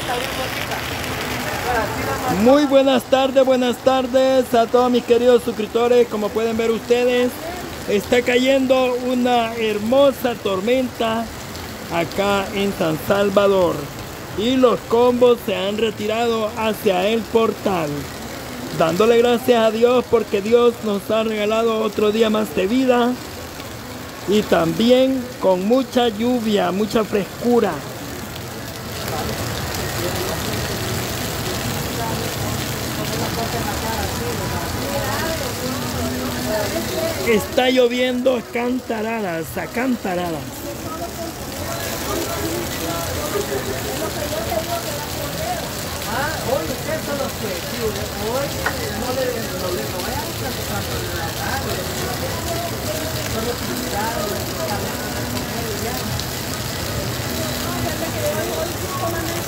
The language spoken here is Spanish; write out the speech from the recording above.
Muy buenas tardes a todos mis queridos suscriptores. Como pueden ver ustedes, está cayendo una hermosa tormenta acá en San Salvador y los combos se han retirado hacia el portal, dándole gracias a Dios porque Dios nos ha regalado otro día más de vida y también con mucha lluvia, mucha frescura. Está lloviendo a cantaradas, a cantaradas. Hoy ustedes son los que hoy no le vayan a tocar son los invitados,